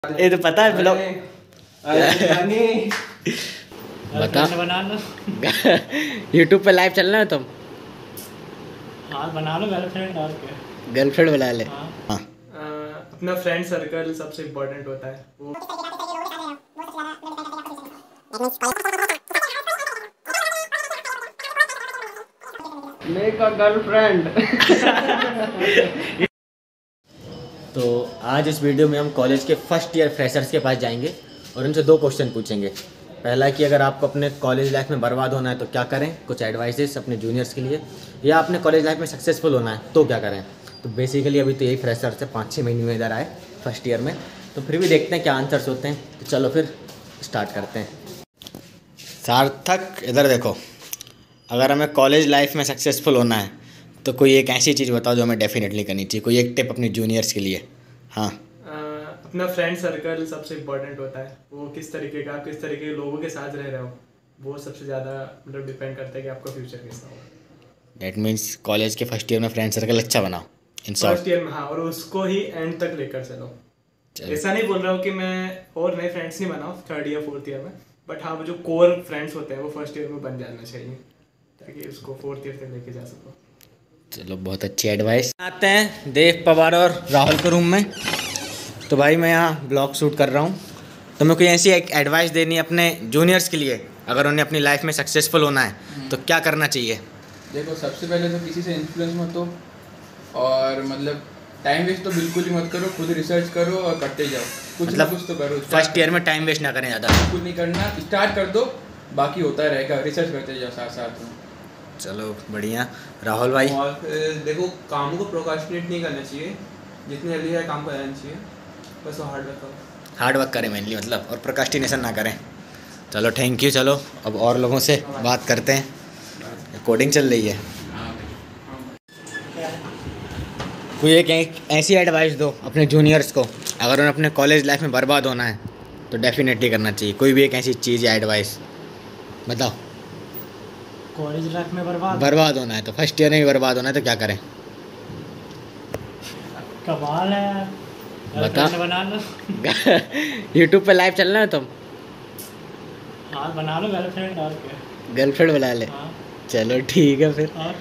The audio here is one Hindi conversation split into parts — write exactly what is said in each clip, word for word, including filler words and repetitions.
ये तो पता है ब्लॉग बता बना लो। यूट्यूब पे लाइव चलना है तुम। हाँ बना लो गर्लफ्रेंड और क्या। गर्लफ्रेंड बना ले। हाँ। हाँ। अपना फ्रेंड सर्कल सबसे इम्पोर्टेंट होता है वो। Make a girlfriend. तो आज इस वीडियो में हम कॉलेज के फर्स्ट ईयर फ्रेशर्स के पास जाएंगे और उनसे दो क्वेश्चन पूछेंगे। पहला कि अगर आपको अपने कॉलेज लाइफ में बर्बाद होना है तो क्या करें, कुछ एडवाइसेस अपने जूनियर्स के लिए, या अपने कॉलेज लाइफ में सक्सेसफुल होना है तो क्या करें। तो बेसिकली अभी तो यही फ्रेशर से पाँच छः महीने में इधर आए फर्स्ट ईयर में, तो फिर भी देखते हैं क्या आंसर्स होते हैं। तो चलो फिर स्टार्ट करते हैं। सार्थक इधर देखो, अगर हमें कॉलेज लाइफ में सक्सेसफुल होना है तो कोई एक ऐसी चीज़ बताओ जो हमें डेफिनेटली करनी चाहिए, कोई एक टिप अपने जूनियर्स के लिए। हाँ, अपना फ्रेंड सर्कल सबसे इम्पोर्टेंट होता है। वो किस तरीके का, किस तरीके के लोगों के साथ रह रहे हो, वो सबसे ज़्यादा मतलब डिपेंड करता है कि आपका फ्यूचर कैसा हो। डेट मीन्स कॉलेज के फर्स्ट ईयर में फ्रेंड सर्कल अच्छा बनाओ इन शॉर्ट। फर्स्ट ईयर में हाँ, और उसको ही एंड तक लेकर चलो। ऐसा नहीं बोल रहा हूँ कि मैं और नए फ्रेंड्स नहीं बनाऊँ थर्ड ईयर फोर्थ ईयर में, बट हाँ वो जो कोर फ्रेंड्स होते हैं वो फर्स्ट ईयर में बन जाना चाहिए ताकि उसको फोर्थ ईयर तक लेके जा सको। चलो बहुत अच्छी एडवाइस। आते हैं देव पवार और राहुल के रूम में। तो भाई मैं यहाँ ब्लॉग शूट कर रहा हूँ, तो मैं कोई ऐसी एक एडवाइस देनी है अपने जूनियर्स के लिए, अगर उन्हें अपनी लाइफ में सक्सेसफुल होना है तो क्या करना चाहिए। देखो सबसे पहले तो किसी से इन्फ्लुएंस मत हो, और मतलब टाइम वेस्ट तो बिल्कुल ही मत करो, खुद रिसर्च करो और करते जाओ, कुछ मतलब ना कुछ तो करो। फर्स्ट ईयर में टाइम वेस्ट ना करें ज़्यादा, कुछ नहीं करना, स्टार्ट कर दो, बाकी होता रहेगा, रिसर्च करते जाओ साथ साथ में। चलो बढ़िया। राहुल भाई, और देखो काम को प्रोकास्टिनेट नहीं करना चाहिए, जितनी जल्दी है काम कर जाना चाहिए, बस वो हार्ड वर्क करो। हार्ड वर्क करें मेनली मतलब, और प्रोक्रास्टिनेशन ना करें। चलो थैंक यू। चलो अब और लोगों से बात करते हैं। कोडिंग चल रही है, कोई एक, एक ऐसी एडवाइस दो अपने जूनियर्स को, अगर उन्हें अपने कॉलेज लाइफ में बर्बाद होना है तो डेफिनेटली करना चाहिए। कोई भी एक ऐसी चीज़ या एडवाइस बताओ। कॉलेज लाइफ में बर्बाद बर्बाद होना है तो फर्स्ट ईयर में भी बर्बाद होना है तो क्या करें। कमाल है यार। बता। गर्लफ्रेंड बना लो। यूट्यूब पे लाइव चलना है तुम। हाँ बना लो गर्लफ्रेंड और क्या। गर्लफ्रेंड बना ले। हाँ। चलो ठीक है फिर। और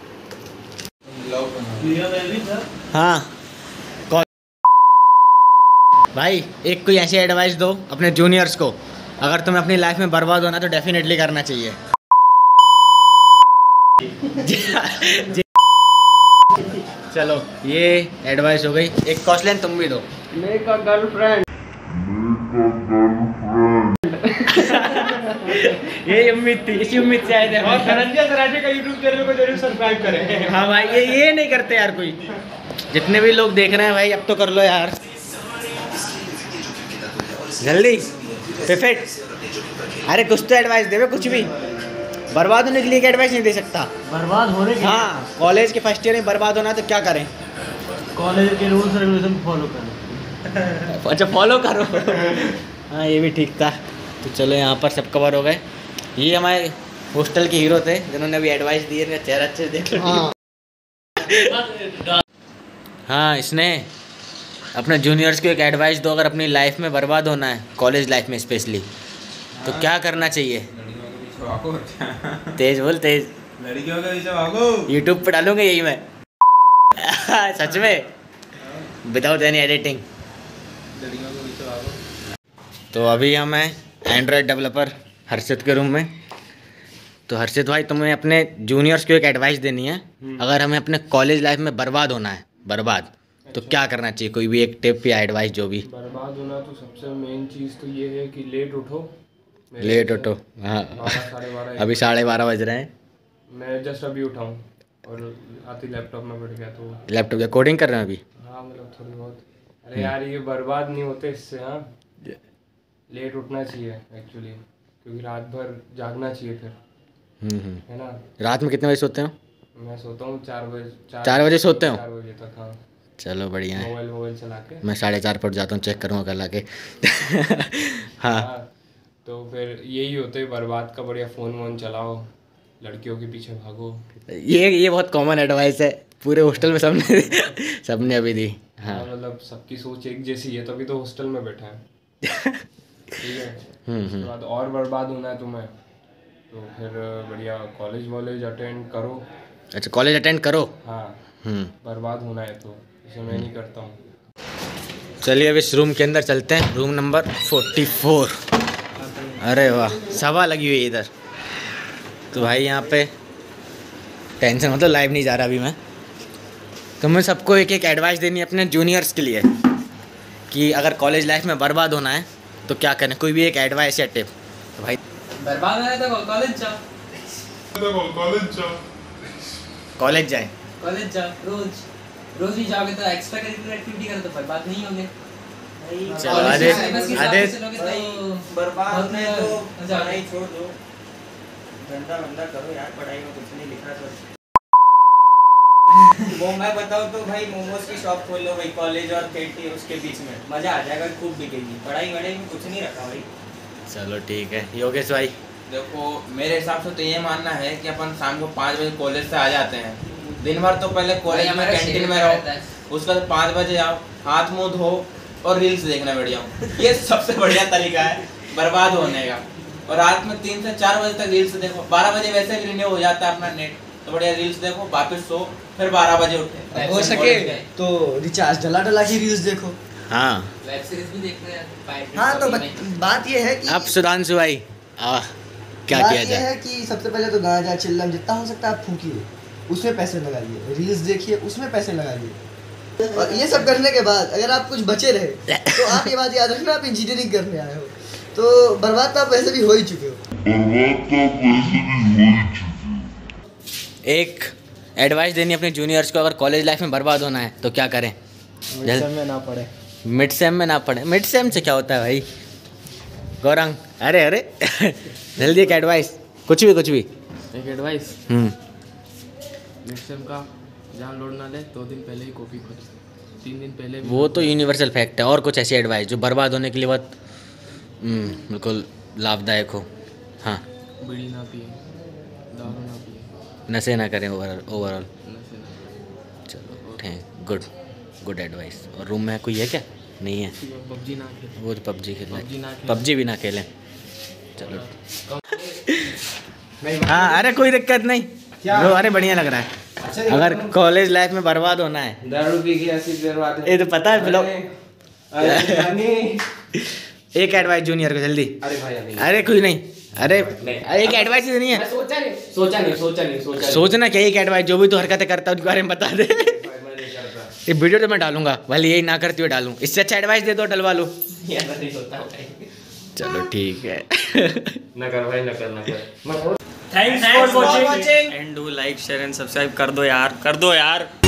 हाँ कौन भाई, एक कोई ऐसी एडवाइस दो अपने जूनियर्स को, अगर तुम्हें अपनी लाइफ में बर्बाद होना तो डेफिनेटली करना चाहिए। चलो ये एडवाइस हो गई, एक कौशलेन तुम भी दो। Make a girlfriend. ये उम्मीद थी, इसी उम्मीद से आए थे। और धनंजय सराठे का यूट्यूब चैनल को जरूर सब्सक्राइब करें। हाँ भाई, ये ये नहीं करते यार कोई। जितने भी लोग देख रहे हैं भाई, अब तो कर लो यार जल्दी। परफेक्ट। अरे कुछ तो एडवाइस देवे, कुछ भी। बर्बाद होने के लिए एडवाइस नहीं दे सकता। बर्बाद होने के हाँ, कॉलेज के फर्स्ट ईयर में बर्बाद होना है तो क्या करें। कॉलेज के रूल्स रेगुलेशन फॉलो करो। अच्छा फॉलो करो। हाँ ये भी ठीक था। तो चलो यहाँ पर सब कवर हो गए। ये हमारे हॉस्टल के हीरो थे जिन्होंने अभी एडवाइस दी है। चेहरा अच्छे से देख लो। हाँ। हाँ, इसने अपने जूनियर्स को एक एडवाइस दो, अगर अपनी लाइफ में बर्बाद होना है, कॉलेज लाइफ में स्पेशली, तो क्या करना चाहिए। तेज बोल, तेज। लड़कियों के पीछे भागो। यूट्यूब पे डालूंगा यही मैं। सच में, विदाउट एनी एडिटिंग। लड़कियों के पीछे भागो। तो अभी हम हैं एंड्रॉयड डेवलपर हर्षित के रूम में। तो हर्षित भाई, तुम्हें अपने जूनियर्स को एक एडवाइस देनी है, अगर हमें अपने कॉलेज लाइफ में बर्बाद होना है, बर्बाद, तो क्या करना चाहिए। कोई भी एक टिप या एडवाइस जो भी। बर्बाद होना तो सबसे मेन चीज़ तो ये है कि लेट उठो। लेट उठो। हाँ, साढ़े बारह अभी साढ़े बारह बज रहे हैं। मैं जस्ट अभी उठा हूँ और आती लैपटॉप में बैठ गया तो। लैपटॉप या कोडिंग कर रहे हैं अभी। हाँ मतलब थोड़ी बहुत। अरे यार ये बर्बाद नहीं होते इससे। हाँ लेट उठना चाहिए एक्चुअली, क्योंकि रात भर जागना चाहिए फिर, हम्म हम्म। है ना। रात में कितने बजे सोते हो। मैं सोता हूँ चार बजे। चार बजे सोते हो। चार बजे तक। हाँ चलो बढ़िया है। मोबाइल मोबाइल चला के मैं साढ़े चार पर जाता हूँ, चेक करूँगा कल आके। हाँ। हाँ तो फिर यही होते है बर्बाद का। बढ़िया फ़ोन वोन चलाओ, लड़कियों के पीछे भागो। ये ये बहुत कॉमन एडवाइस है पूरे हॉस्टल में, सबने सबने अभी दी। हाँ। मतलब सबकी सोच एक जैसी है, तभी तो हॉस्टल में बैठे हैं। ठीक है, उसके बाद और बर्बाद होना है तुम्हें तो फिर बढ़िया कॉलेज वॉलेज अटेंड करो। अच्छा, कॉलेज अटेंड करो। हाँ, हम्म बर्बाद होना है तो इसे मैं नहीं करता हूँ। चलिए अब इस रूम के अंदर चलते हैं, रूम नंबर फोर्टी फोर। अरे वाह, सभा लगी हुई है इधर। तो भाई यहाँ पे टेंशन मतलब लाइव नहीं जा रहा अभी मैं। तो मैं सबको एक एक एडवाइस देनी है अपने जूनियर्स के लिए कि अगर कॉलेज लाइफ में बर्बाद होना है तो क्या करें, कोई भी एक एडवाइस या टिप। तो भाई बर्बाद होना है तो कॉलेज जाओ, कॉलेज जाएं। कॉलेज जाओ, रोज रोज ही जाओगे तो एक्स्ट्रा करिकुलर एक्टिविटी करो तो बर्बाद नहीं होंगे। चलो कॉलेज आधे के syllabus के हिसाब आधे से चलोगे तो बर्बाद बहुत में तो मजा पढ़ाई छोड़ दो, धंधा वंदा करो यार, पढ़ाई में कुछ नहीं लिखा तो। वो मैं बताऊँ तो भाई मोमोज की शॉप खोल लो भाई, कॉलेज और केटी उसके बीच में, मजा आ जाएगा, खूब बिकेगी। पढ़ाई वढ़ाई में कुछ नहीं रखा भाई। चलो ठीक है योगेश भाई। देखो मेरे हिसाब से तो ये मानना है कि अपन शाम को पाँच बजे कॉलेज से आ जाते हैं। दिन भर तो पहले कॉलेज में कैंटीन में रहो, उसके बाद पाँच बजे आओ, हाथ मुंह धो और रील्स देखना बैठ जाओ। ये सबसे बढ़िया तरीका है बर्बाद होने का। और रात में तीन से चार बजे तक रील्स देखो, बारह बजे वैसे भी रिन्यू हो जाता है अपना नेट, तो बढ़िया रील्स देखो, वापस सो, फिर बारह बजे उठे। हो सके तो रिचार्ज डला डला की रील्स देखो। हाँ वेब सीरीज भी देख रहे हैं। हाँ तो बत- बात ये है कि अब सुधांशु भाई आ, क्या बात किया ये जाए। है कि सबसे पहले तो गांजा चिल्लम जितना हो सकता है आप फूकिए, उसमें पैसे लगाइए, रील्स देखिए उसमें पैसे लगाइए। और ये सब करने के बाद अगर आप कुछ बचे रहे तो आप ये बात याद रखना, आप इंजीनियरिंग करने आए हो तो बर्बाद तो आप वैसे भी हो ही चुके हो। एक एडवाइस देनी अपने जूनियर्स को, अगर कॉलेज लाइफ में बर्बाद होना है तो क्या करें। मिड सेम में ना पढ़े। मिड सेम में ना पढ़े। मिड सेम से क्या होता है भाई गौरंग? अरे अरे जल्दी एक एडवाइस, कुछ भी कुछ भी। एक एडवाइस, हम्म नेक्स्ट टाइम का जहाँ लोड ना ले, दो दिन पहले ही कॉपी खोल, तीन दिन पहले भी। वो तो यूनिवर्सल फैक्ट है। और कुछ ऐसी एडवाइस जो बर्बाद होने के लिए बहुत हम्म, बिल्कुल लाभदायक हो। हाँ, बीड़ी ना पिए, दारू ना पिए, नशे ना करें ओवरऑल ओवरऑल नशे ना चलो ठीक, गुड गुड एडवाइस। और रूम में कोई है क्या? नहीं है, पबजी ना खेले, वो तो पबजी खेलना पबजी ना है, खेलें। पबजी भी ना खेलें। चलो हाँ, अरे कोई दिक्कत नहीं ब्रो, अरे बढ़िया लग रहा है। अगर कॉलेज लाइफ में बर्बाद होना है, दारू पी के ऐसी बर्बाद है। ये तो पता है ब्लॉग। अरे नहीं। एक एडवाइस जूनियर को जल्दी। अरे भाई अभी अरे कुछ नहीं, अरे एक एडवाइस ही नहीं है। सोचा नहीं सोचा नहीं सोचा नहीं सोचा सोचना क्या, एक एडवाइस जो भी तू हरकतें करता है उसके बारे में बता दे। ये वीडियो तो मैं डालूंगा, भले यही ना करती हुए डालूं। इससे अच्छा एडवाइस दे दो, डलवा लो। नहीं सोता चलो ठीक है। ना कर भाई, ना कर ना कर। Thanks for watching. And do like share and subscribe कर दो यार, कर दो यार।